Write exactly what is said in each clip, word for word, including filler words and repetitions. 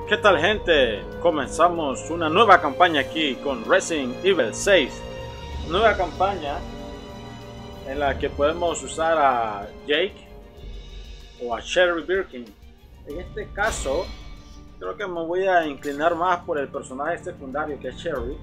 ¿Qué tal, gente? Comenzamos una nueva campaña aquí con Resident Evil seis. Nueva campaña en la que podemos usar a Jake o a Sherry Birkin. En este caso, creo que me voy a inclinar más por el personaje secundario que es Sherry.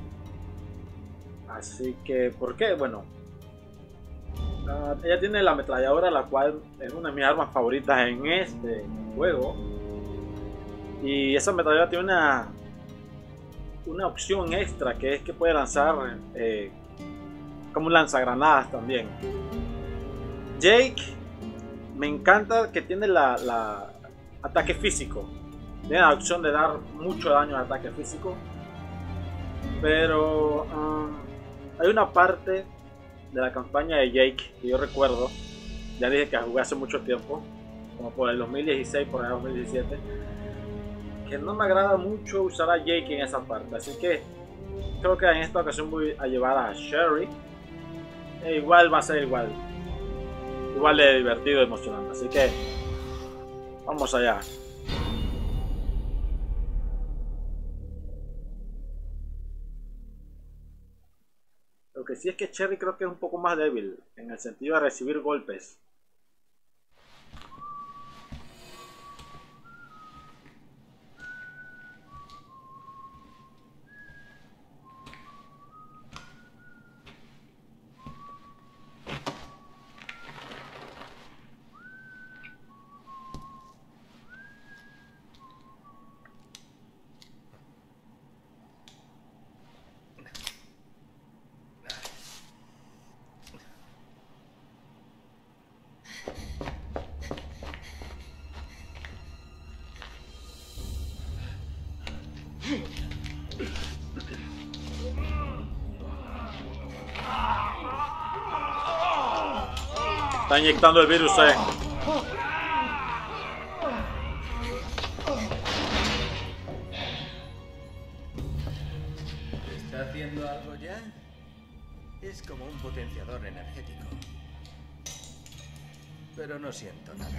Así que, ¿por qué? Bueno, uh, ella tiene la ametralladora, la cual es una de mis armas favoritas en este juego. Y esa ametralladora tiene una, una opción extra, que es que puede lanzar eh, como un lanzagranadas también. Jake, me encanta que tiene la, la ataque físico. Tiene la opción de dar mucho daño al ataque físico. Pero um, hay una parte de la campaña de Jake que yo recuerdo. Ya dije que jugué hace mucho tiempo, como por el dos mil dieciséis, por el dos mil diecisiete. Que no me agrada mucho usar a Jake en esa parte, así que creo que en esta ocasión voy a llevar a Sherry. E igual va a ser igual igual de divertido y emocionante, así que vamos allá. Lo que sí es que Sherry creo que es un poco más débil en el sentido de recibir golpes. Está inyectando el virus, eh. ¿Está haciendo algo ya? Es como un potenciador energético. Pero no siento nada.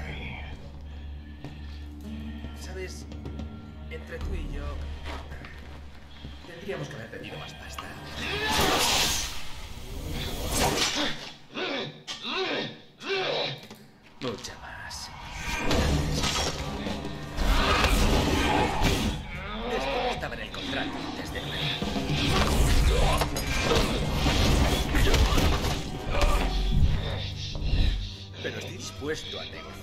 ¿Sabes? Entre tú y yo tendríamos que haber pedido más pasta. Mucha más. Esto no estaba en el contrato, desde luego. Pero estoy dispuesto a negociar.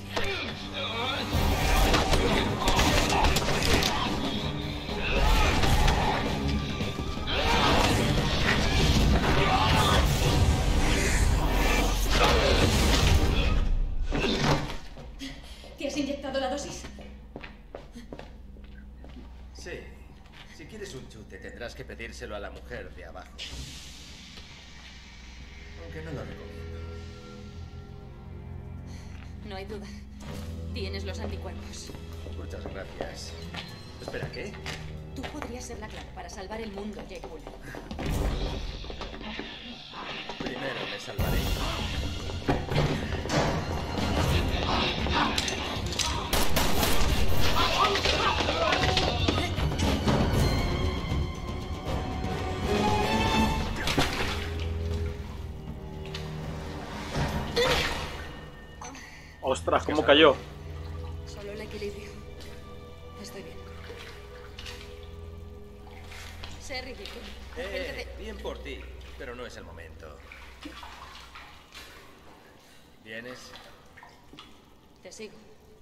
¿Te has inyectado la dosis? Sí. Si quieres un chute, tendrás que pedírselo a la mujer de abajo. Aunque no lo recomiendo. No hay duda. Tienes los anticuerpos. Muchas gracias. Espera, ¿qué? Tú podrías ser la clave para salvar el mundo, Jake Bull. Primero me salvaré. Ostras, ¿cómo cayó? Solo el equilibrio. Estoy bien. Sé ridículo. Eh, bien por ti, pero no es el momento. ¿Vienes? Te sigo.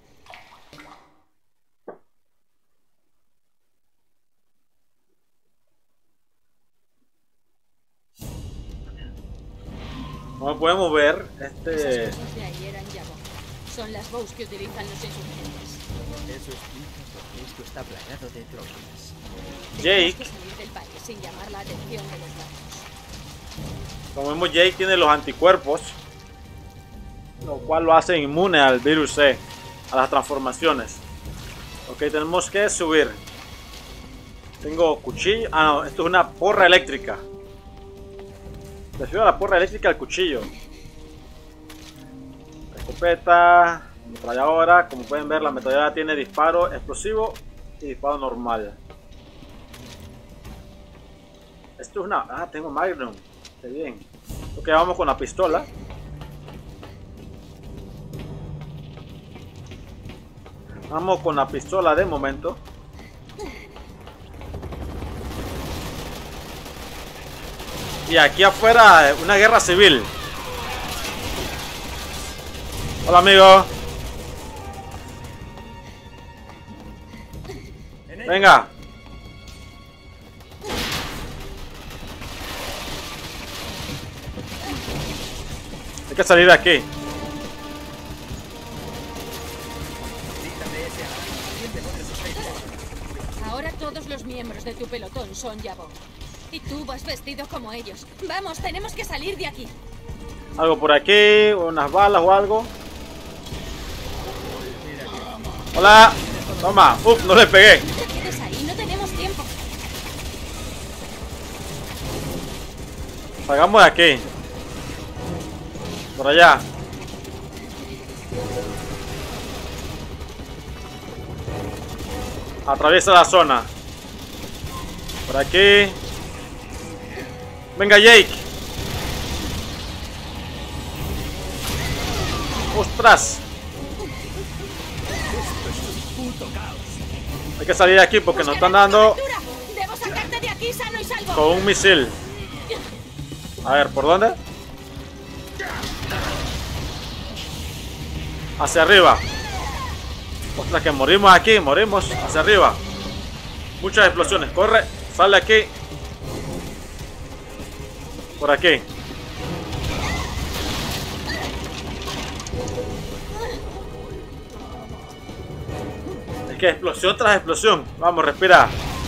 Como podemos ver, este... Esas cosas de ahí eran Yavor. Son las bows que utilizan los insurgentes. Eso explica por qué esto está plagado de drogas. Jake, Tenemos que salir del país sin llamar la atención de los barcos. como vemos, Jake tiene los anticuerpos, lo cual lo hace inmune al virus C, a las transformaciones. Ok, tenemos que subir. Tengo cuchillo. Ah, no, esto es una porra eléctrica. Prefiero la porra eléctrica al cuchillo. La escopeta, ametralladora. Como pueden ver, la ametralladora tiene disparo explosivo y disparo normal. Esto es una... Ah, tengo Magnum. Qué bien. Ok, vamos con la pistola. Vamos con la pistola de momento. Y aquí afuera una guerra civil. Hola, amigo. Venga. Hay que salir de aquí. Ahora todos los miembros de tu pelotón son Yavor. Y tú vas vestido como ellos. Vamos, tenemos que salir de aquí. Algo por aquí, unas balas o algo. Hola. Toma. Uf, no le pegué. No te quedes ahí, no tenemos tiempo. Salgamos de aquí. Por allá. Atraviesa la zona. Por aquí. Venga, Jake. ¡Ostras! Hay que salir de aquí porque nos están dando Debo sacarte de aquí sano y salvo. con un misil. A ver, ¿por dónde? Hacia arriba. Ostras, que morimos aquí, morimos hacia arriba. Muchas explosiones. Corre, sale aquí. Por aquí. Es que explosión tras explosión. Vamos, respira.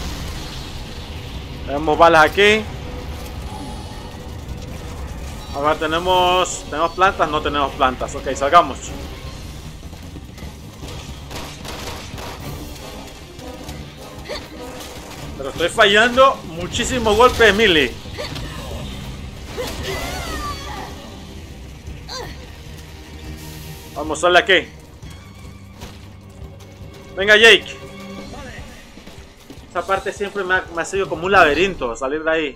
Tenemos balas aquí. Ahora tenemos... ¿Tenemos plantas? No tenemos plantas. Ok, salgamos. Pero estoy fallando muchísimos golpes de melee. Vamos, sale aquí. Venga, Jake. Esta parte siempre me ha, me ha sido como un laberinto, salir de ahí.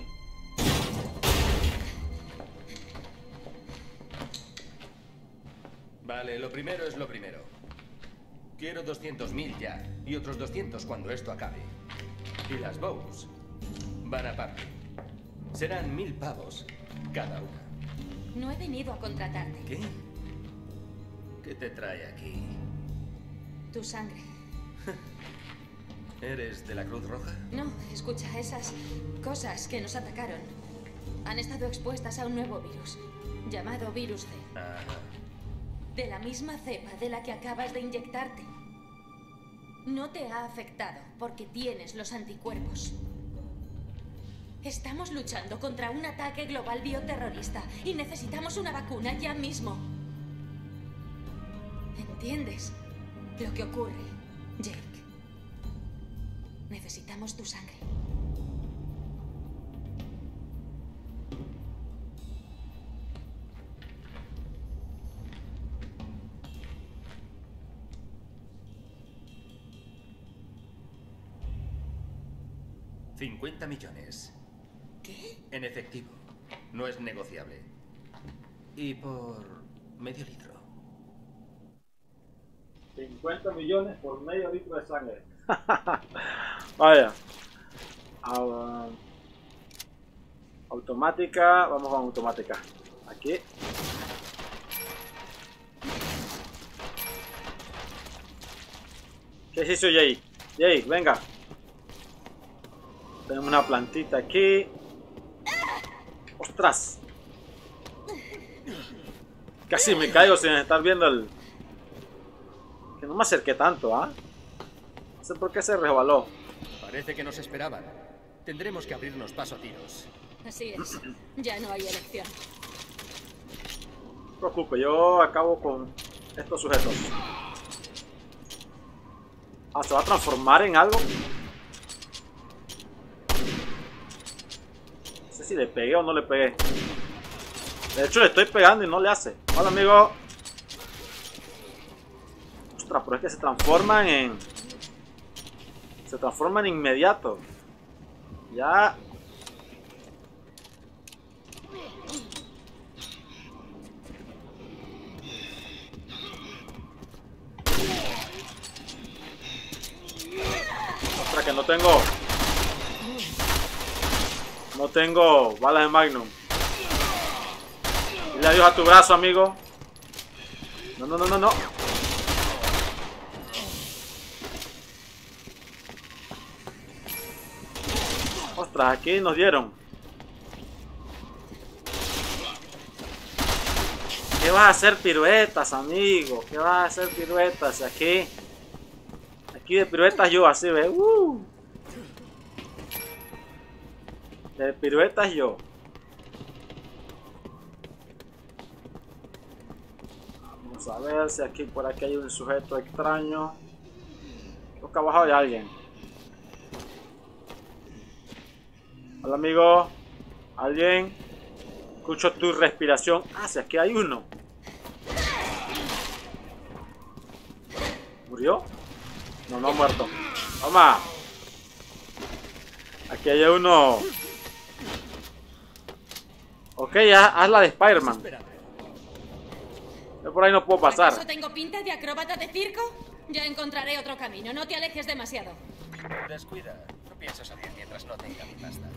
Vale, lo primero es lo primero. Quiero doscientos mil ya, y otros doscientos cuando esto acabe. Y las bows van aparte. Serán mil pavos cada una. No he venido a contratarte. ¿Qué? ¿Qué te trae aquí? Tu sangre. ¿Eres de la Cruz Roja? No, escucha, esas cosas que nos atacaron han estado expuestas a un nuevo virus, llamado Virus C. Ajá. De la misma cepa de la que acabas de inyectarte. No te ha afectado porque tienes los anticuerpos. Estamos luchando contra un ataque global bioterrorista y necesitamos una vacuna ya mismo. ¿Entiendes lo que ocurre, Jake? Necesitamos tu sangre. cincuenta millones. ¿Qué? En efectivo. No es negociable. Y por medio litro. cincuenta millones por medio litro de sangre. Vaya. Uh, automática. Vamos con automática. Aquí. ¿Qué hizo Jake? Jake, venga. Tenemos una plantita aquí. ¡Ostras! Casi me caigo sin estar viendo el... Que no me acerqué tanto, ¿ah? ¿eh? No sé por qué se resbaló. Parece que nos esperaban. Tendremos que abrirnos paso a tiros. Así es. Ya no hay elección. No te preocupes, yo acabo con estos sujetos. Ah, ¿se va a transformar en algo? No sé si le pegué o no le pegué. De hecho le estoy pegando y no le hace. Hola, amigo. Ostras, pero es que se transforman en... Se transforma en inmediato. Ya. Ostras, que no tengo. No tengo balas de Magnum. Dile adiós a tu brazo, amigo. No, no, no, no, no. Ostras, aquí nos dieron. ¿Qué vas a hacer piruetas, amigo? ¿Qué vas a hacer piruetas? Aquí. Aquí de piruetas yo, así, ¿ves? Uh. De piruetas yo. Vamos a ver si aquí por aquí hay un sujeto extraño. Creo que abajo hay alguien. Hola, amigo. ¿Alguien? Escucho tu respiración. Ah, si aquí hay uno. ¿Murió? No, no ha muerto. Toma. Aquí hay uno. Ok, haz, haz la de Spider-Man. Yo por ahí no puedo pasar. ¿Acaso tengo pinta de acróbata de circo? Ya encontraré otro camino. No te alejes demasiado. Descuida. No pienso salir mientras no tenga mi pasta.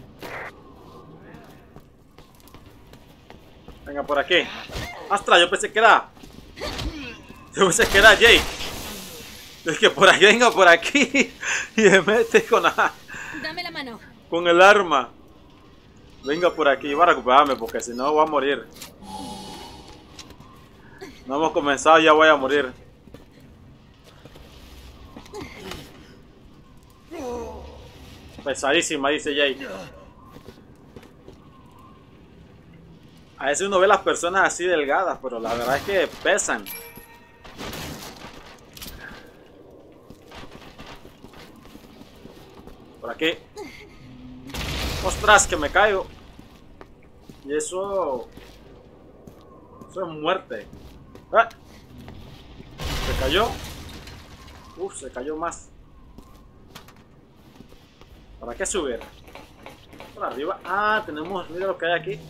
Venga, por aquí. ¡Astra! Yo pensé que era... Yo pensé que era Jake. Es que por ahí, venga por aquí. Y me mete con la... Dame la mano. Con el arma. Venga por aquí. Va a recuperarme porque si no voy a morir. No hemos comenzado y ya voy a morir. Pesadísima, dice Jake. A veces uno ve las personas así delgadas, pero la verdad es que pesan. Por aquí. Ostras, que me caigo. Y eso... Eso es muerte. ¡Ah! ¿Se cayó? Uf, se cayó más. ¿Para qué subir? Por arriba. Ah, tenemos... Mira lo que hay aquí.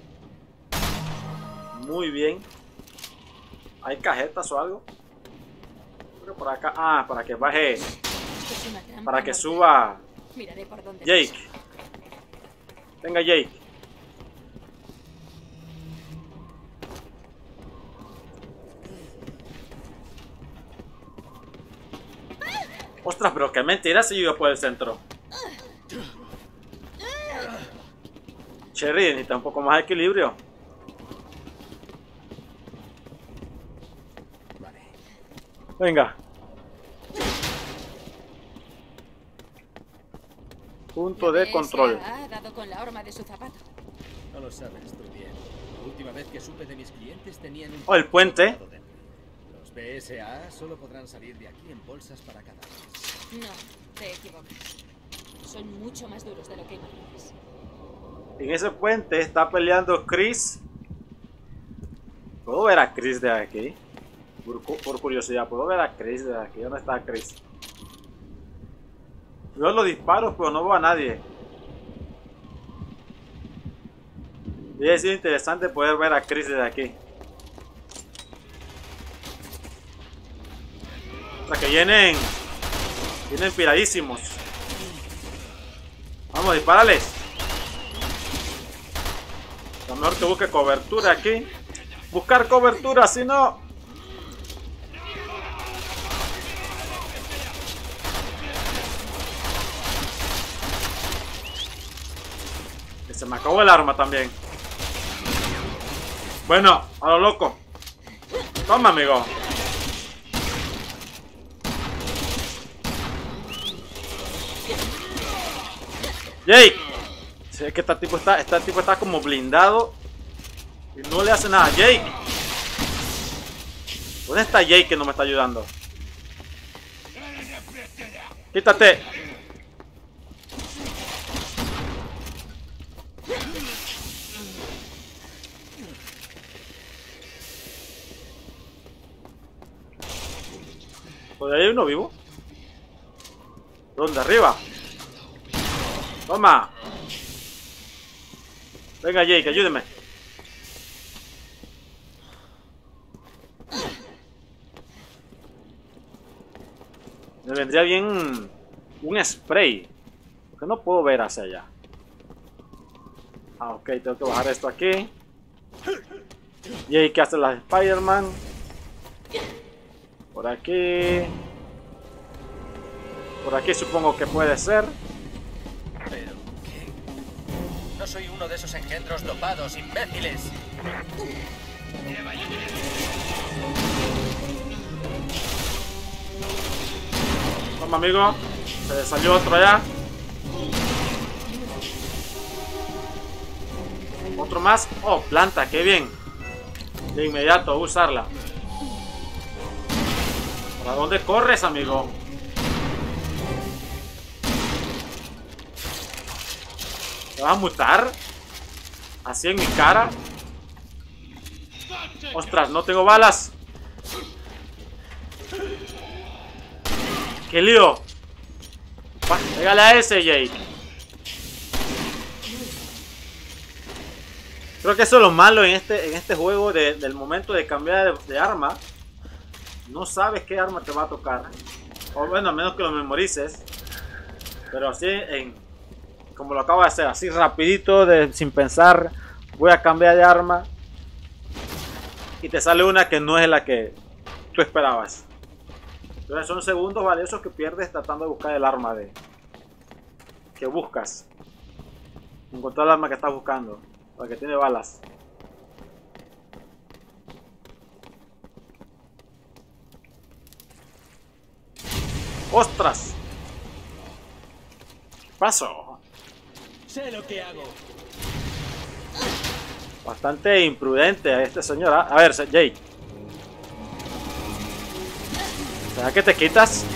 Muy bien. ¿Hay cajetas o algo? Creo que por acá. Ah, para que baje. Es una trampa Para que mortal. suba Miraré por dónde Jake. pasa. Venga, Jake. Ostras, pero qué mentira si yo iba por el centro. Cherry, necesita un poco más de equilibrio. Vale. Venga. Punto de control. Ha dado con la horma de su zapato. No lo sabes tú bien. La última vez que supe de mis clientes tenían un... Oh, el puente. dentro. Los B S A solo podrán salir de aquí en bolsas para cadáveres. No, te equivocas. Son mucho más duros de lo que imaginas. En ese puente está peleando Chris. ¿Puedo ver a Chris de aquí? Por, cu- por curiosidad, ¿puedo ver a Chris de aquí? ¿Dónde está Chris? Veo los disparos, pero no veo a nadie. Hubiera sido interesante poder ver a Chris desde aquí. O sea que vienen. Vienen piradísimos. Vamos, dispárales. Lo mejor que busque cobertura aquí. Buscar cobertura, si no. Que se me acabó el arma también. Bueno, a lo loco. Toma, amigo. Jake. Si es que este tipo está, este tipo está como blindado. Y no le hace nada. Jake. ¿Dónde está Jake que no me está ayudando? Quítate. ¿Todavía hay uno vivo? ¿Dónde? Arriba. Toma. Venga, Jake, ayúdeme. Me vendría bien un spray. Porque no puedo ver hacia allá. Ah, ok, tengo que bajar esto aquí. Jake hace las Spider-Man. Por aquí. Por aquí supongo que puede ser. ¿Pero qué? No soy uno de esos engendros dopados, imbéciles. Toma, amigo. Se salió otro allá. Otro más. Oh, planta, qué bien. De inmediato, usarla. ¿Para dónde corres, amigo? ¿Te vas a mutar? ¿Así en mi cara? ¡Ostras! ¡No tengo balas! ¡Qué lío! Pégale a ese, Jake. Creo que eso es lo malo en este, en este juego de, del momento de cambiar de, de arma. No sabes qué arma te va a tocar. O bueno, a menos que lo memorices. Pero así en... Como lo acabo de hacer, así rapidito, de, sin pensar, voy a cambiar de arma y te sale una que no es la que tú esperabas. Entonces son segundos valiosos que pierdes tratando de buscar el arma de que buscas. Encontrar el arma que estás buscando, la que tiene balas. ¡Ostras! ¿Qué pasó? Sé lo que hago. Bastante imprudente a este señor. A ver, Jake. ¿Será que te quitas?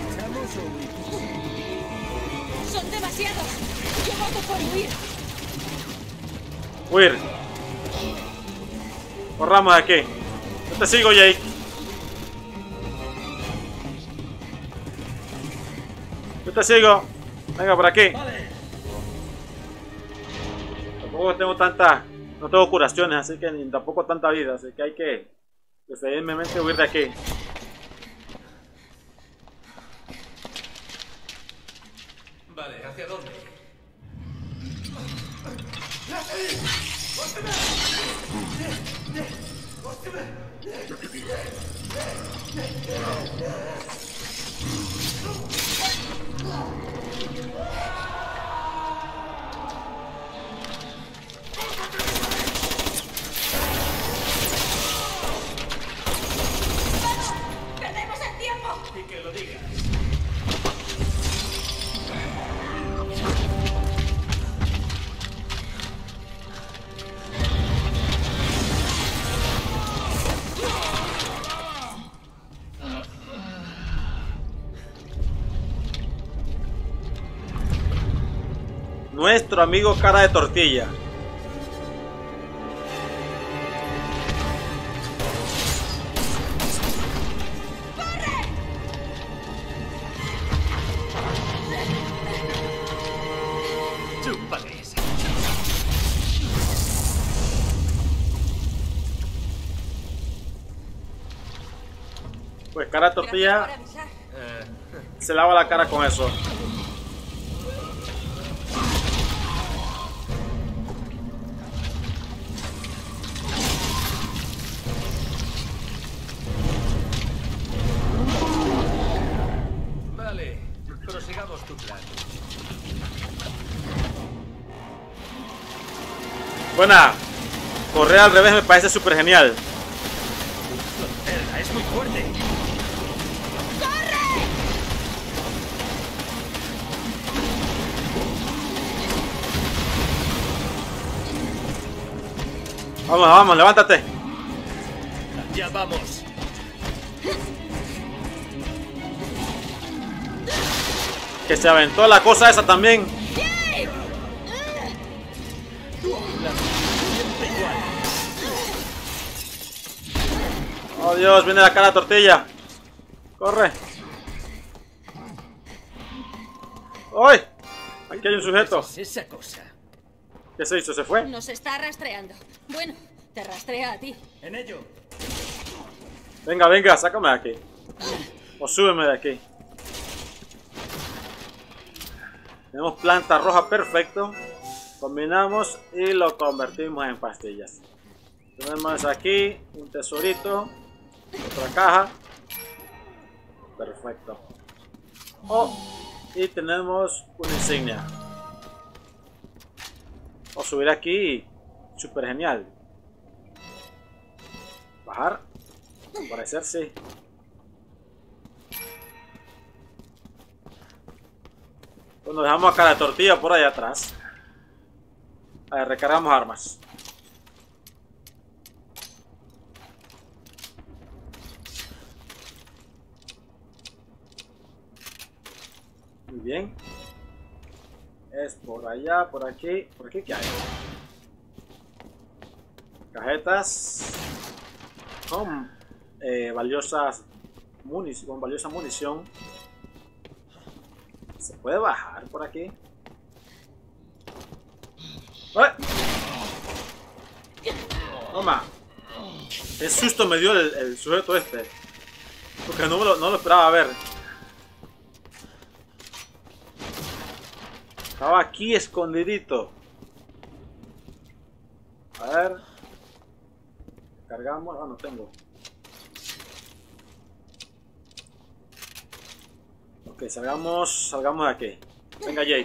Son demasiados. Yo voto por huir. Huir. Corramos de aquí. Yo te sigo, Jake. Yo te sigo. Venga, por aquí. Tampoco tengo tanta... No tengo curaciones, así que ni tampoco tanta vida. Así que hay que preferiblemente huir de aquí. Vale, ¿hacia dónde? ¡Perdemos el tiempo! Y que lo digas. Nuestro amigo cara de tortilla. Chúpale esa. Pues cara de tortilla Gracias por avisar. Eh, se lava la cara con eso. vale, prosigamos tu plan. Buena. Correr al revés me parece súper genial. Mierda, es muy fuerte. Vamos, vamos, levántate. Ya vamos. Que se aventó la cosa esa también. Oh Dios, viene la cara de tortilla. Corre. ¡Ay! Aquí hay un sujeto. ¿Qué es esa cosa? ¿Qué se hizo? ¿Se fue? Nos está rastreando. Bueno, te rastrea a ti. En ello. Venga, venga, sácame de aquí. O súbeme de aquí. Tenemos planta roja, perfecto. Combinamos y lo convertimos en pastillas. Tenemos aquí un tesorito. Otra caja. Perfecto. Oh, y tenemos una insignia. O subir aquí. Súper genial. Bajar. Al parecer sí. Bueno, dejamos acá la tortilla por allá atrás. A ver, recargamos armas. Muy bien. Es por allá, por aquí. ¿Por aquí qué hay? Cajetas. Con eh, valiosas munición, con valiosa munición. ¿Se puede bajar por aquí? ¡Eh! Toma. Qué susto me dio el, el sujeto este. Porque no, me lo, no lo esperaba ver. Estaba aquí escondidito. A ver. Cargamos. Ah, no tengo. Ok, salgamos, salgamos de aquí. Venga, Jake.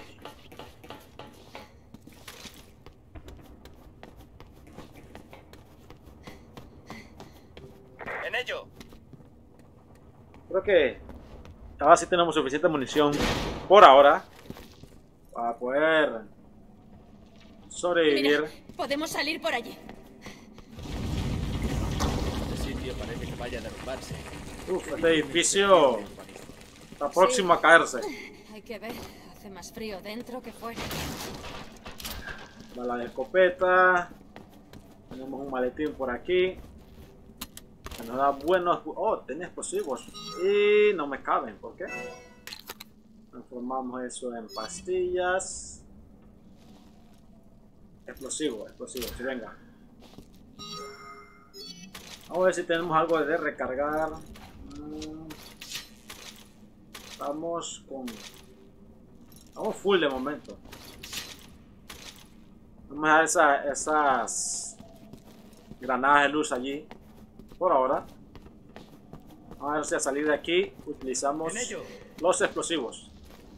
En ello. Creo que ahora sí tenemos suficiente munición por ahora para poder sobrevivir. Mira, podemos salir por allí. Este sitio parece que vaya a derrumbarse. Uf, este edificio está próximo a caerse. Hay que ver, hace más frío dentro que fuera. Bala de escopeta. Tenemos un maletín por aquí. Que nos da buenos... Oh, tiene explosivos. Y no me caben, ¿por qué? Transformamos eso en pastillas. Explosivo, explosivo, sí, venga. Vamos a ver si tenemos algo de recargar. Estamos con... Estamos full de momento. Vamos a dar esa, esas granadas de luz allí. Por ahora. Vamos a ver si a salir de aquí utilizamos los explosivos.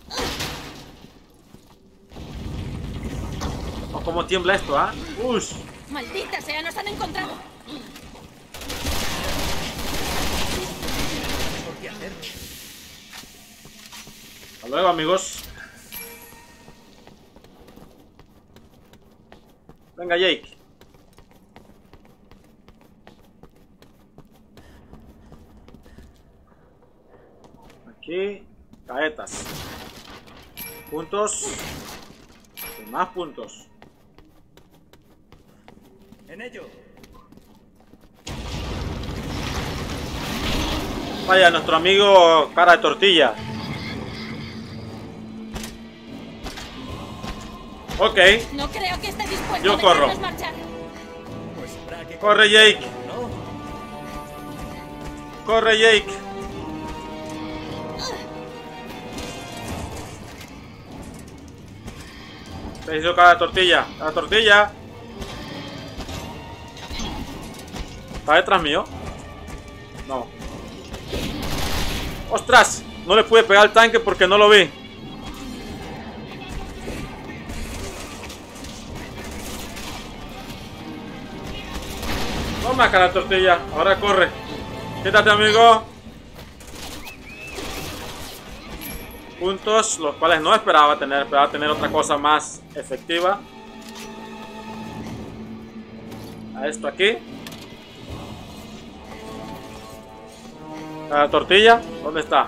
Oh, cómo tiembla esto, ¿ah? ¿eh? ¡Ush! ¡Maldita sea! ¡Nos han encontrado! ¿Qué hacer? Hasta luego, amigos. Venga, Jake. Aquí, caetas. Puntos. Y más puntos. En ello. Vaya, nuestro amigo cara de tortilla. Ok. No creo que esté dispuesto Yo a corro. dejarnos marchar. Pues habrá que Corre, Jake. ¿no? Corre, Jake. Se hizo cara de tortilla. La tortilla. ¿Está detrás mío? No. ¡Ostras! No le pude pegar al tanque porque no lo vi. Toma, cara de tortilla. Ahora corre. Quítate, amigo. Puntos, los cuales no esperaba tener. Esperaba tener otra cosa más efectiva. A esto aquí. La tortilla, ¿dónde está?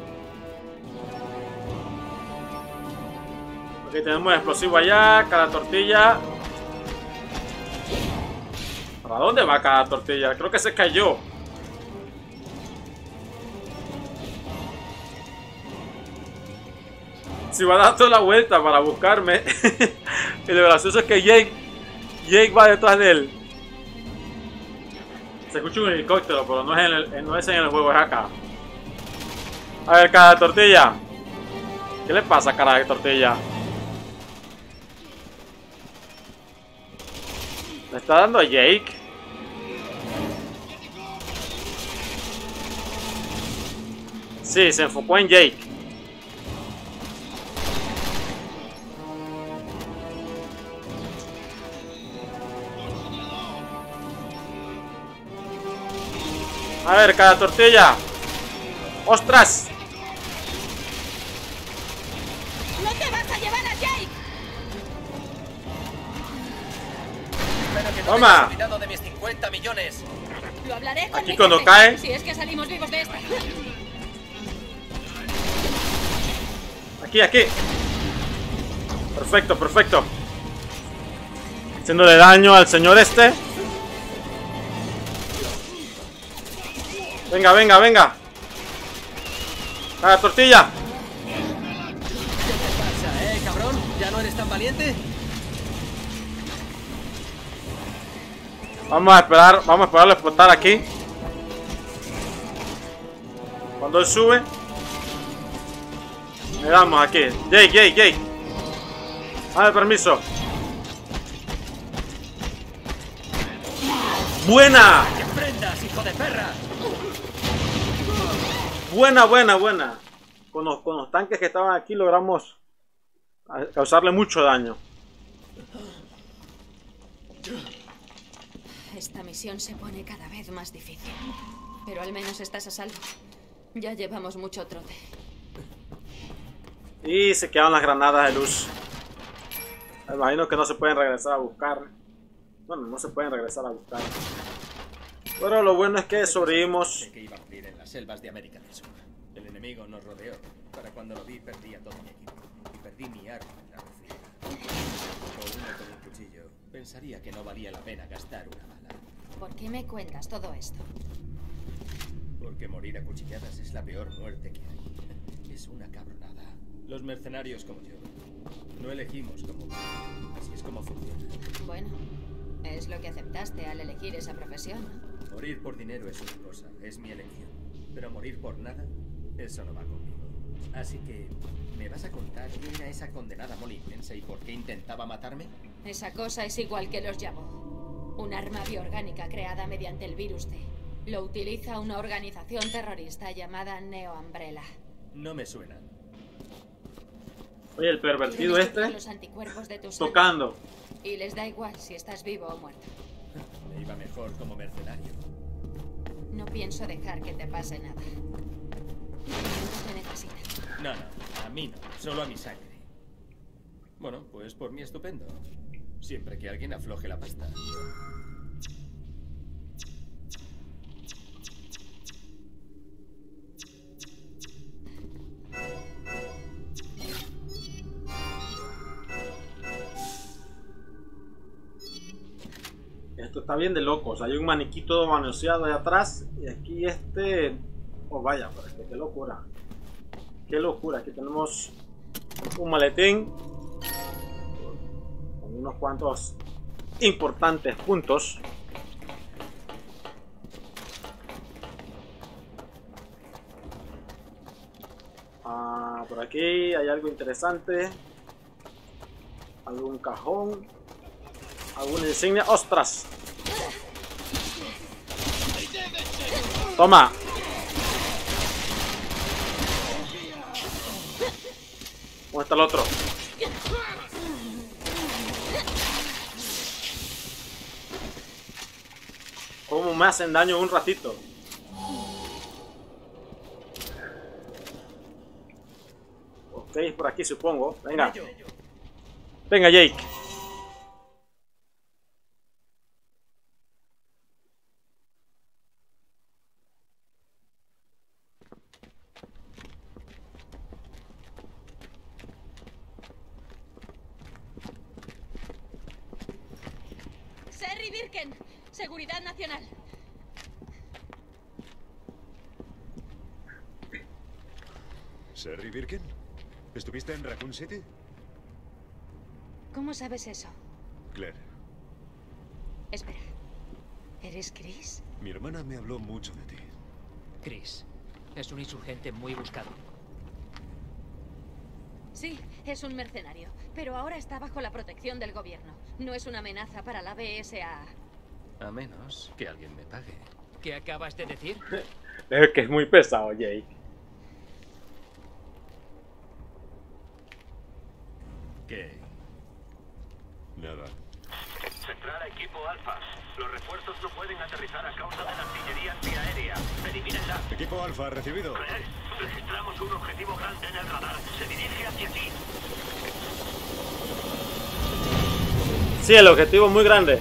Aquí tenemos explosivo allá, cada tortilla. ¿Para dónde va cada tortilla? Creo que se cayó. Si va a dar toda la vuelta para buscarme. Y lo gracioso es que Jake, Jake va detrás de él. Se escucha un helicóptero, pero no es en el, no es en el juego, es acá. A ver, cara de tortilla. ¿Qué le pasa, cara de tortilla? ¿Le está dando a Jake? Sí, se enfocó en Jake. A ver, cada tortilla. ¡Ostras! ¡No te vas a llevar a Jake! Espero que no Toma. te hayas olvidado de mis cincuenta millones. Lo hablaré con Aquí mi cuando jefe, cae. si es que salimos vivos de esta. Aquí, aquí. Perfecto, perfecto. Haciéndole daño al señor este. Venga, venga, venga. A la tortilla. ¿Qué te pasa, eh, cabrón? ¿Ya no eres tan valiente? Vamos a esperar, vamos a esperarlo a explotar aquí. Cuando él sube, le damos aquí. Jake, Jake, Jake. Dame permiso. ¡Buena! ¡Que prendas, hijo de perra! Buena, buena, buena. Con los, con los tanques que estaban aquí logramos causarle mucho daño. Esta misión se pone cada vez más difícil. Pero al menos estás a salvo. Ya llevamos mucho trote. Y se quedaron las granadas de luz. Me imagino que no se pueden regresar a buscar. Bueno, no se pueden regresar a buscar. Pero lo bueno es que sobrevivimos. Pensé que iba a morir en las selvas de América del Sur. El enemigo nos rodeó. Para cuando lo vi, perdí a todo mi equipo. Y perdí mi arma en la cocina. O uno con un cuchillo. Pensaría que no valía la pena gastar una bala. ¿Por qué me cuentas todo esto? Porque morir a cuchilladas es la peor muerte que hay. Es una cabronada. Los mercenarios como yo no elegimos como morir. Así es como funciona. Bueno, es lo que aceptaste al elegir esa profesión, ¿no? Morir por dinero es una cosa, es mi elección. Pero morir por nada, eso no va conmigo. Así que, ¿me vas a contar quién era esa condenada molinense y por qué intentaba matarme? Esa cosa es igual que los Yabo. Un arma bioorgánica creada mediante el virus T. Lo utiliza una organización terrorista llamada Neo Umbrella. No me suena. Oye, el pervertido Tienes que este curar los anticuerpos de tu sangre. tocando. Y les da igual si estás vivo o muerto. Me iba mejor como mercenario. No pienso dejar que te pase nada. No te necesitan. No, no, a mí no, solo a mi sangre. Bueno, pues por mí estupendo. Siempre que alguien afloje la pasta. Esto está bien de locos. Hay un maniquí todo manoseado ahí atrás. Y aquí este... Oh, vaya, pero es que qué locura. Qué locura. Aquí tenemos un maletín con unos cuantos importantes puntos. Ah, por aquí hay algo interesante. Algún cajón. Alguna insignia. ¡Ostras! Toma. ¿Cómo está el otro? ¿Cómo me hacen daño un ratito? Ok, por aquí supongo. Venga. Venga, Jake. Serry Birken, Seguridad Nacional. ¿Serry Birken? ¿Estuviste en Raccoon City? ¿Cómo sabes eso? Claire, Espera. ¿Eres Chris? mi hermana me habló mucho de ti. Chris es un insurgente muy buscado. Sí, es un mercenario, pero ahora está bajo la protección del gobierno. No es una amenaza para la B S A A. A menos que alguien me pague. ¿Qué acabas de decir? Es que es muy pesado, Jake. ¿Qué? Nada. Central a equipo Alfa. Los refuerzos no pueden aterrizar a causa de la artillería antiaérea. Elimínenla. Equipo Alfa, recibido. Claire, registramos un objetivo grande en el radar. Se dirige hacia ti. Sí, el objetivo es muy grande.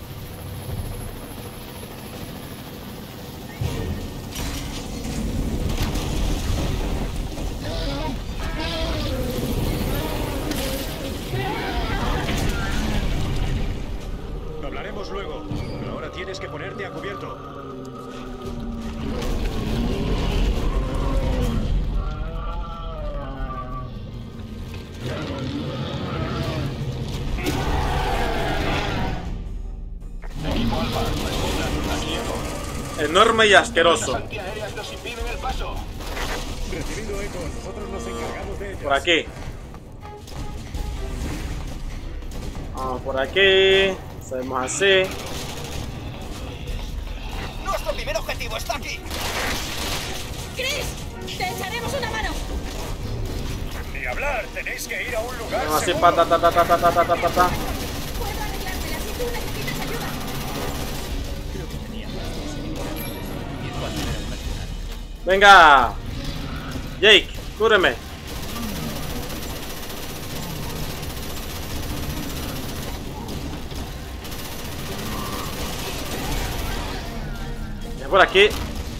Hablaremos luego, pero ahora tienes que ponerte a cubierto. Equipo Alfa, respondan. Aquí Eco. Enorme y asqueroso. Las antiaéreas nos impiden el paso. Recibido, Eco. Nosotros nos encargamos de ello. Por aquí. Vamos por aquí. Hacemos así. Nuestro primer objetivo está aquí. ¡Chris! ¡Te echaremos una mano! Ni hablar, tenéis que ir a un lugar Hacemos así, seguro. pa, ta, ta, ta, ta, ta, ta, ta, ta, ta. Puedo arreglártela si tú necesitas ayuda. Creo que tenía más posibilidades. Y cuál era el mercenario. Venga. Jake, cúbreme. Es por aquí.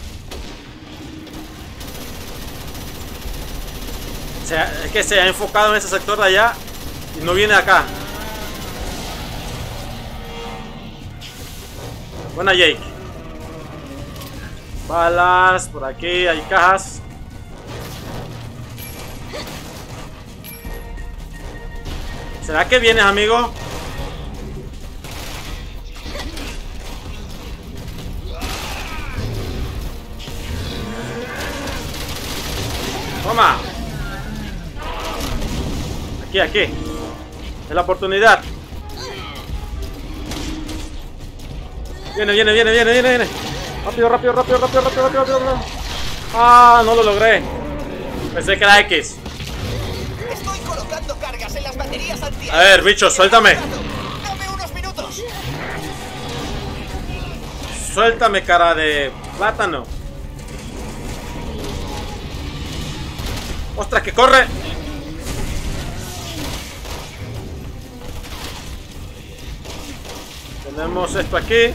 Se ha- es que se ha enfocado en ese sector de allá y no viene acá. Buena, Jake. Balas, por aquí hay cajas. ¿Será que vienes, amigo? Toma. Aquí, aquí. Es la oportunidad. Viene, viene, viene, viene, viene, viene. Rápido, rápido, rápido, rápido, rápido, rápido, rápido. Ah, no lo logré. Pensé que era X. Estoy colocando cargas en las baterías antiaéreas. A ver, bicho, suéltame. Dame unos minutos. Suéltame, cara de plátano. ¡Ostras, que corre! Tenemos esto aquí.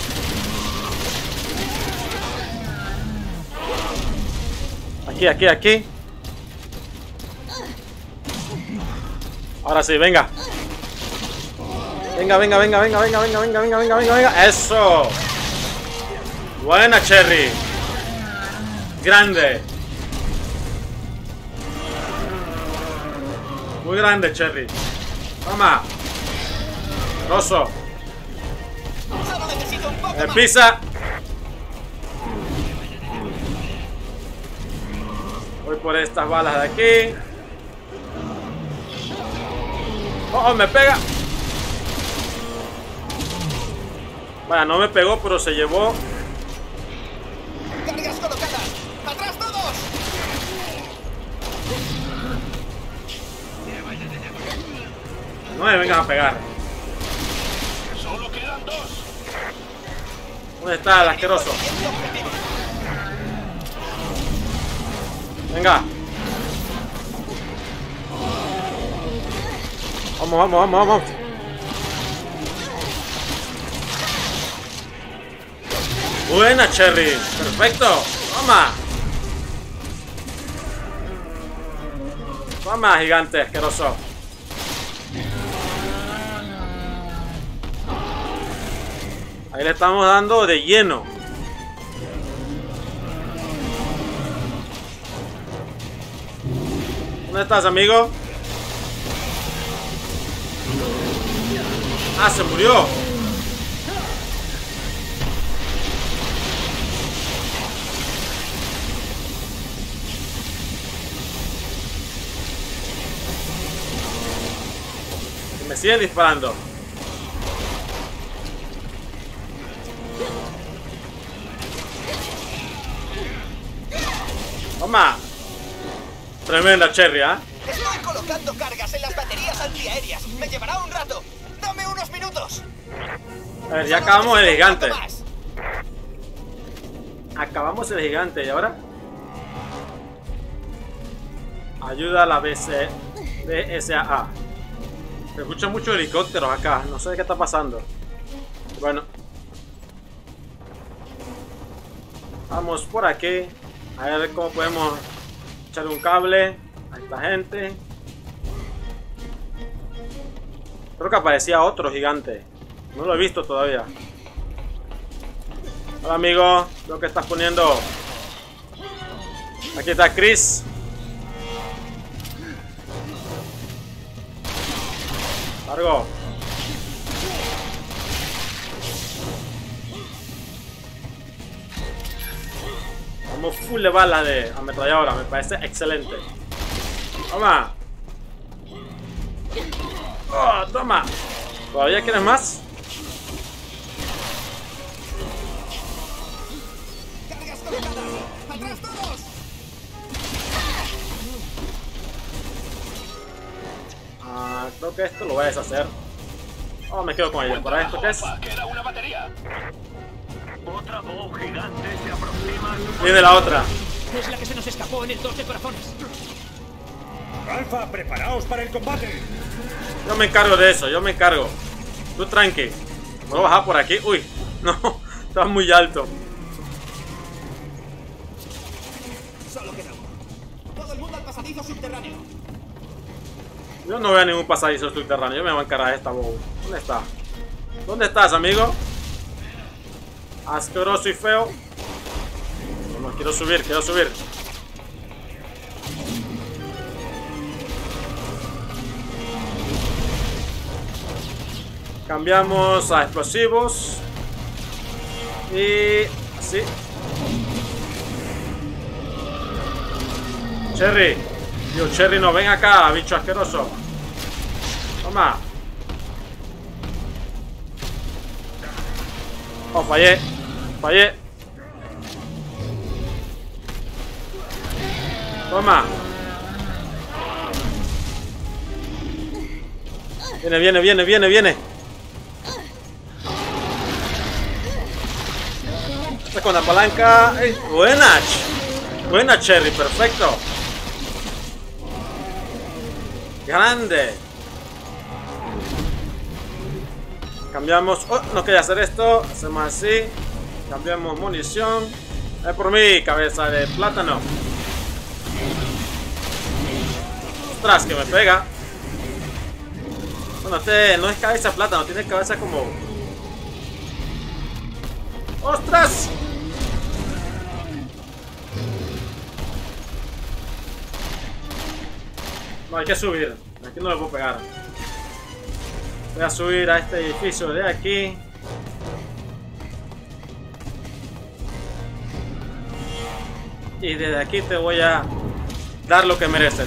Aquí, aquí, aquí. Ahora sí, venga. Venga, venga, venga, venga, venga, venga, venga, venga, venga, venga, venga. ¡Eso! Buena, Cherry. Grande. Muy grande, Cherry. Toma. Rosso. Solo necesito un poco Me más. pisa. Voy por estas balas de aquí. Oh, oh, me pega. Vaya, no me pegó, pero se llevó. Cargas colocadas. ¡Atrás todos! No me vengan a pegar. Solo quedan dos. ¿Dónde está el asqueroso? Siguiente objetivo. Venga. Vamos, vamos, vamos, vamos. Buena, Cherry. Perfecto. Toma. Toma, gigante asqueroso. Ahí le estamos dando de lleno. ¿Dónde ¿Dónde estás, amigo? Ah, se murió. Me siguen disparando. Toma. Tremenda Cherry, ¿ah? ¿eh? Estoy colocando cargas en las baterías antiaéreas. Me llevará un rato. Dame unos minutos. A ver, ya acabamos el gigante. Acabamos el gigante. ¿Y ahora? Ayuda a la B S A A. Se escuchan muchos helicópteros acá. No sé qué está pasando. Bueno. Vamos por aquí. A ver cómo podemos echar un cable a esta gente. Creo que aparecía otro gigante. No lo he visto todavía. Hola, amigo. Creo que estás poniendo. Aquí está Chris. Largo. Vamos full de balas de ametralladora. Me parece excelente. Toma. Oh, toma. ¿Todavía quieres más? ¡Cargas colocadas! ¡Atrás todos! Ah, creo que esto lo voy a deshacer. Oh, me quedo con ella. ¿Para esto qué es? Queda una batería. Otra bow gigante se aproxima. Viene la otra. Es la que se nos escapó en el dos de corazones. Alfa, preparaos para el combate. Yo me encargo de eso, yo me encargo. Tú tranqui. Voy a bajar por aquí. Uy, no, está muy alto. Solo queda uno. Todo el mundo al pasadizo subterráneo. Yo no veo ningún pasadizo subterráneo. Yo me voy a encargar de esta bow. ¿Dónde está? ¿Dónde estás, amigo? Asqueroso y feo. No, no, quiero subir, quiero subir. Cambiamos a explosivos. Y así. Cherry. Dios, Cherry, no, ven acá, bicho asqueroso. Toma. Oh, fallé. Fallé. Toma. Viene, viene, viene, viene, viene. Esta con la palanca. ¡Ey! Buena. Buena, Cherry, perfecto. Grande. Cambiamos. Oh, no quería hacer esto. Hacemos así. Cambiamos munición. Es por mí, cabeza de plátano. Ostras, que me pega. Bueno, este no es cabeza de plátano, tiene cabeza como. ¡Ostras! No, hay que subir. Aquí no le puedo pegar. Voy a subir a este edificio de aquí. Y desde aquí te voy a dar lo que mereces.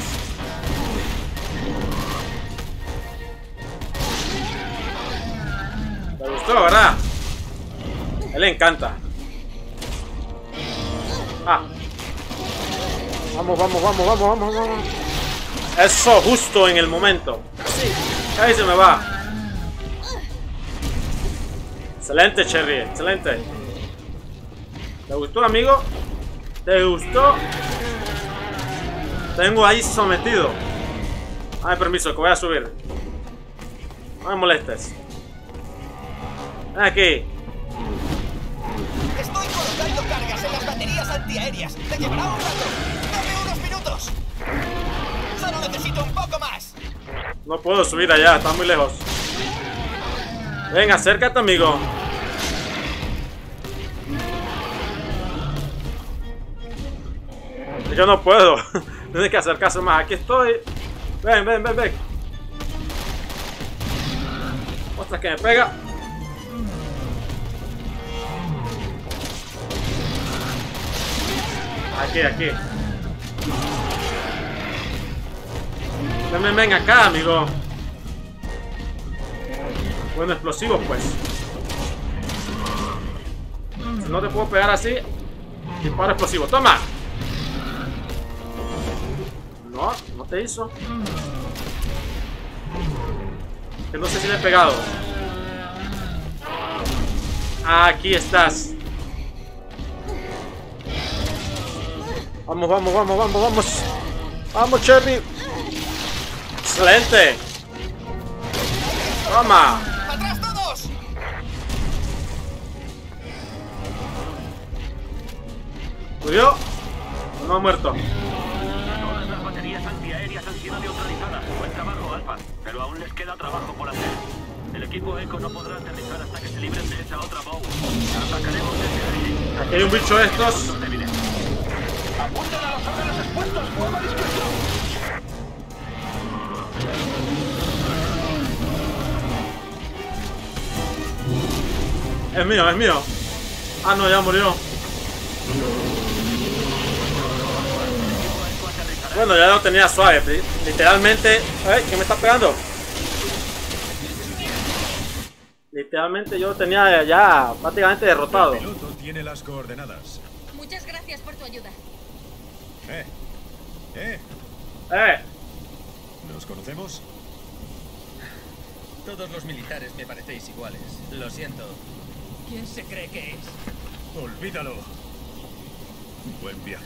¿Te gustó, verdad? A él le encanta. Ah. Vamos, vamos, vamos, vamos, vamos, vamos. Eso, justo en el momento. Ahí se me va. Excelente, Cherry, excelente. ¿Te gustó, amigo? ¿Te gustó? Tengo ahí sometido. Dame permiso, que voy a subir. No me molestes. Ven aquí. Estoy colocando cargas en las baterías antiaéreas. Te llevará un rato. Dame unos minutos. Solo necesito un poco más. No puedo subir allá, está muy lejos. Ven, acércate, amigo. Yo no puedo. Tienes que hacer caso más. Aquí estoy. Ven, ven, ven, ven. Ostras, que me pega. Aquí, aquí. Ven, ven, ven acá, amigo. Bueno, explosivos, pues. Si no te puedo pegar así, disparo explosivo. ¡Toma! No, no te hizo. Que no sé si le he pegado. Aquí estás. Vamos, vamos, vamos, vamos, vamos. Vamos, Chevy. Excelente. Toma. ¡Atrás todos! ¿Murió? No ha muerto. Todas las baterías antiaéreas han sido neutralizadas. Buen trabajo, Alpha. Pero aún les queda trabajo por hacer. El equipo Echo no podrá aterrizar hasta que se libren de esa otra bow. Atacaremos desde ahí. Aquí hay un bicho de estos. ¡Apunten a los órganos expuestos! ¡Fuego a discreción! Es mío, es mío. Ah, no, ya murió. Bueno, ya lo tenía suave. Literalmente. ¡Ay! ¿Qué me está pegando? Literalmente yo lo tenía ya prácticamente derrotado. El piloto tiene las coordenadas. Muchas gracias por tu ayuda. Eh. Eh. ¡Eh! ¿Nos conocemos? Todos los militares me parecéis iguales. Lo siento. ¿Quién se cree que es? Olvídalo. Buen viaje.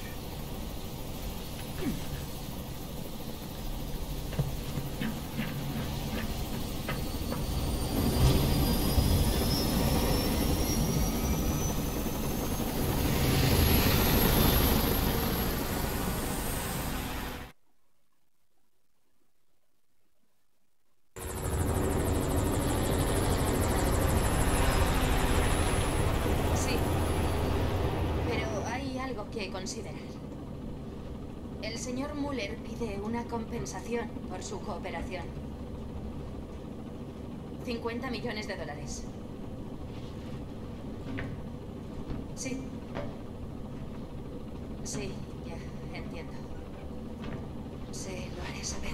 Sí. Pero hay algo que considerar. El señor Muller pide una compensación por su cooperación. cincuenta millones de dólares. Sí. Sí, ya, entiendo. Se lo haré saber.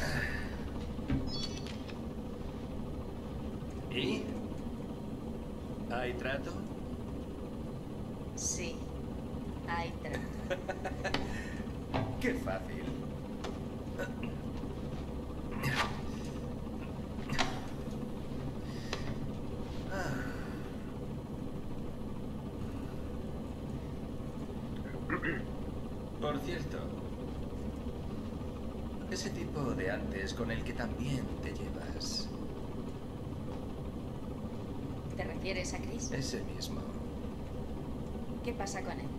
¿Y? ¿Hay trato? Sí, hay trato. Qué fácil. Por cierto, ese tipo de antes con el que también te llevas, ¿Te refieres a Chris? ese mismo. ¿Qué pasa con él?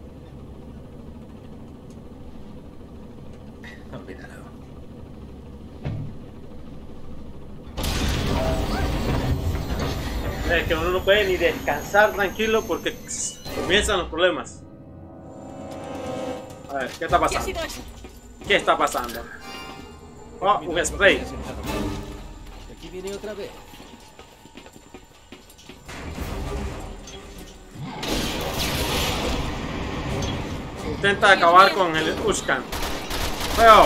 Olvídalo. Es que uno no puede ni descansar tranquilo porque comienzan los problemas. A ver, ¿qué está ¿Qué ha pasando? sido eso? ¿Qué está pasando? Oh, un spray. Aquí viene otra vez. Intenta acabar con el Uskan. Feo.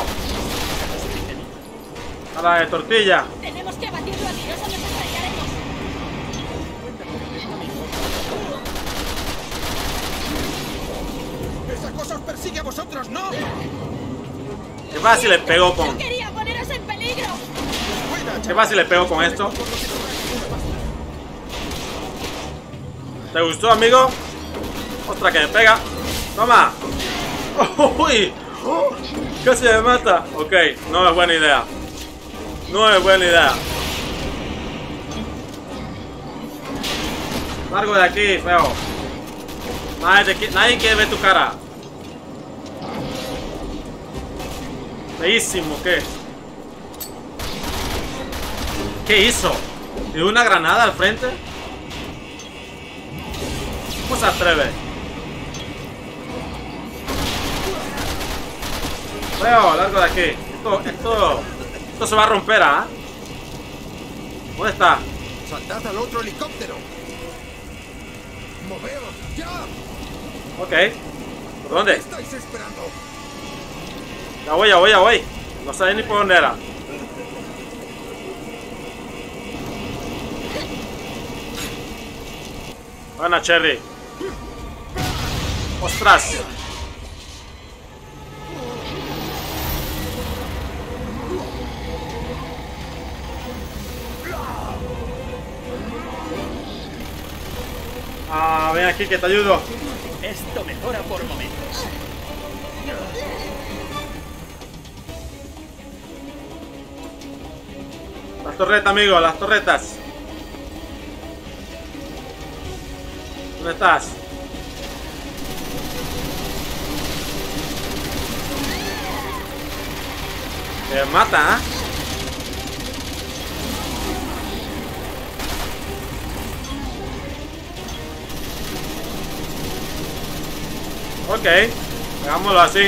A la de tortilla. Tenemos que abatirlo a tiros o nos estrellaremos. ¡Esa cosa os persigue a vosotros, no! ¿Qué pasa si le pego con... ¡No quería poneros en peligro! ¿Qué pasa si le pego con esto? ¿Te gustó, amigo? Ostras, que me pega. Toma. Uy. Casi me mata. Ok, no es buena idea. No es buena idea. Largo de aquí, feo. Nadie, te, nadie quiere ver tu cara. Feísimo, ¿qué? ¿Qué hizo? ¿Dio una granada al frente? ¿Cómo se atreve? Veo, largo de aquí. Esto, esto, esto se va a romper, ¿ah? ¿Dónde está? ¡Saltad al otro helicóptero! ¡Moveos ya! Ok. ¿Por dónde? ¿Qué estáis esperando? Ya voy, ya voy, ya voy. No sabía ni por dónde era. Buena, Cherry. ¡Ostras! Ah, ven aquí que te ayudo. Esto mejora por momentos. Las torretas, amigo, las torretas. ¿Dónde estás? Te mata, ¿eh? Ok, hagámoslo así.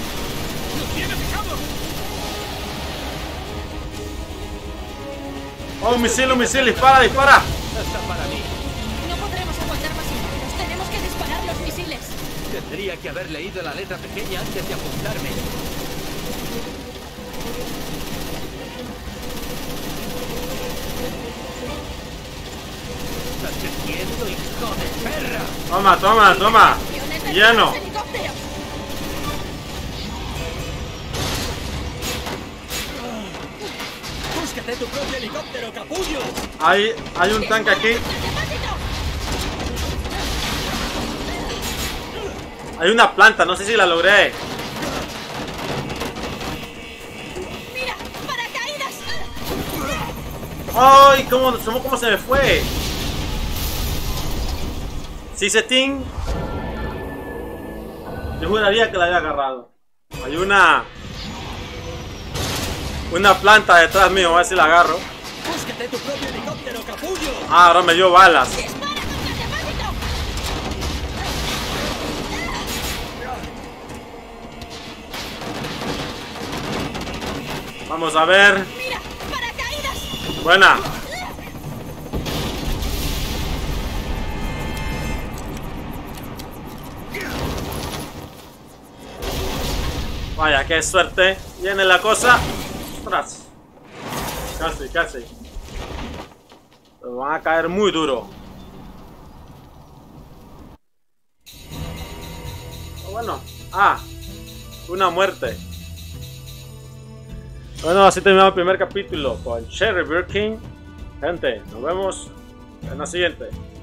Oh, un misil, un misil, dispara, dispara. Hasta para mí. No podremos aguantar más impactos. Tenemos que disparar los misiles. Tendría que haber leído la letra pequeña antes de apuntarme. ¿Estás creciendo, hijo de perra? Toma, toma, toma. Lleno. ¡Helicóptero! ¡Búscate tu propio helicóptero, capullo! Hay, hay un tanque aquí. Hay una planta, no sé si la logré. ¡Mira! ¡Paracaídas! ¡Ay! ¿Cómo, cómo, cómo se me fue? Si se ting. Yo juraría que la había agarrado. Hay una... Una planta detrás mío, a ver si la agarro. ¡Búscate tu propio helicóptero, capullo! Ah, ahora me dio balas. ¡Dispara contra el depósito! Vamos a ver. ¡Mira! ¡Paracaídas! Buena. Vaya, qué suerte. Viene la cosa. Ostras. Casi, casi. Pero van a caer muy duro. Oh, bueno. Ah. Una muerte. Bueno, así terminamos el primer capítulo con Cherry Birkin. Gente, nos vemos en la siguiente.